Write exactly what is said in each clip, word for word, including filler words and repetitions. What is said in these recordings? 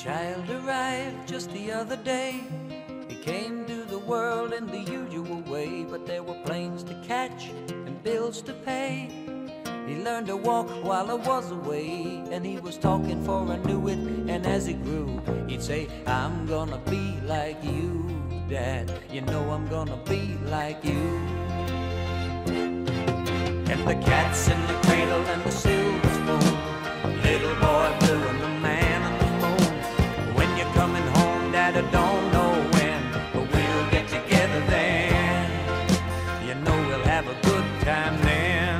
child arrived just the other day. He came to the world in the usual way, but there were planes to catch and bills to pay. He learned to walk while I was away, and he was talking for I knew it. And as he grew, he'd say, I'm gonna be like you, Dad. You know I'm gonna be like you. And the cat's in the cradle and the silver spoon, little boy blue and the man on the moon. When you're coming home, Dad, I don't know when, but we'll get together then. You know we'll have a good time then.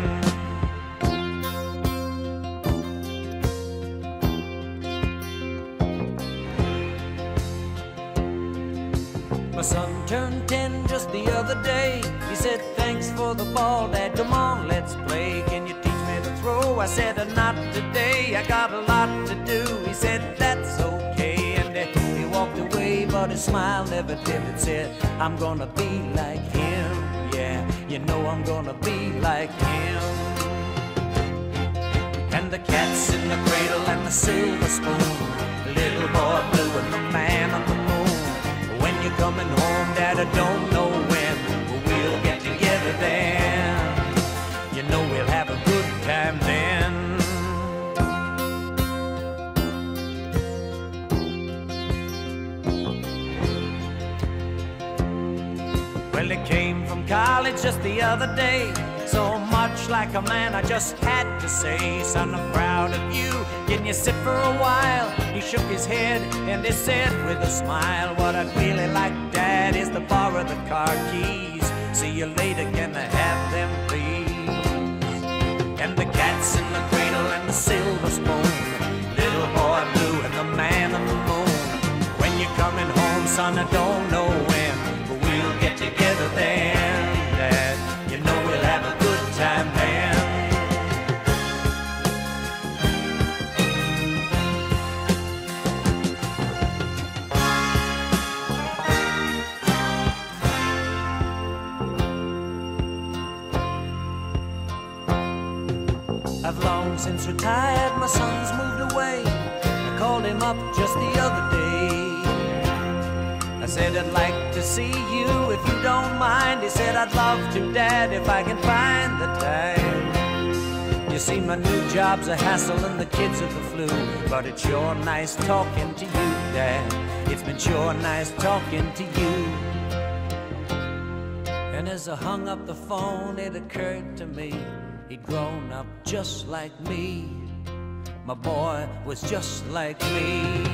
My son turned ten just the other day. He said, thanks for the ball, Dad, come on, let's play. Can you teach me to throw? I said, not today, I got a lot to do. He said, that's okay, and uh, he walked away, but his smile never dimmed. Said, I'm gonna be like him, yeah, you know I'm gonna be like him. And the cat's in the cradle and the silver spoon, little boy blue and the man on the moon. When you're coming home, Dad, I don't know when, but we'll get together then. You know we'll have a good time then. Well, he came from college just the other day, so much like a man I just had to say, son, I'm proud of you, can you sit for a while? He shook his head and he said with a smile, what I'd really like, Dad, is to borrow the car keys. See you later, can I have them please? And the cat's in the cradle and the silver spoon, little boy blue and the man on the moon. When you're coming home, son, I don't know when, but we'll get together then, Dad. You know we'll have a good time then. I've long since retired, my son's moved away. I called him up just the other day. I said, I'd like to see you if you don't mind. He said, I'd love to, Dad, if I can find the time. You see, my new job's a hassle and the kids are the flu, but it's sure nice talking to you, Dad. It's been sure nice talking to you. And as I hung up the phone, it occurred to me, he'd grown up just like me. My boy was just like me.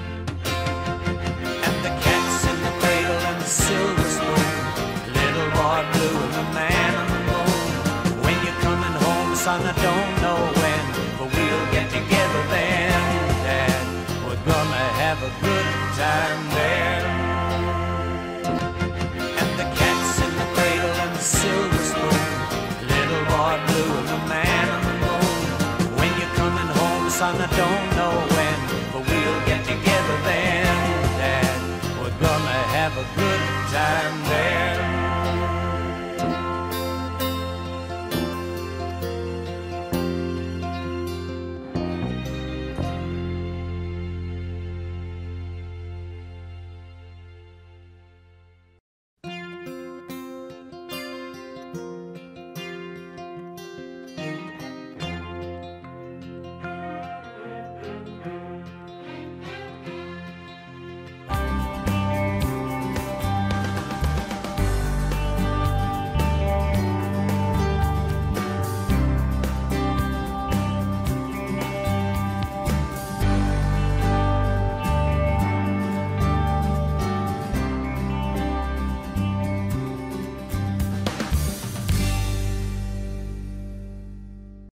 And the cat's in the cradle and the silver spoon, little boy blue and the man on the moon. When you're coming home, son, I don't know when, but we'll get together then, Dad. We're gonna have a good time then. And the cat's in the cradle and the silver spoon, little boy blue and the man on the moon. When you're coming home, son, I don't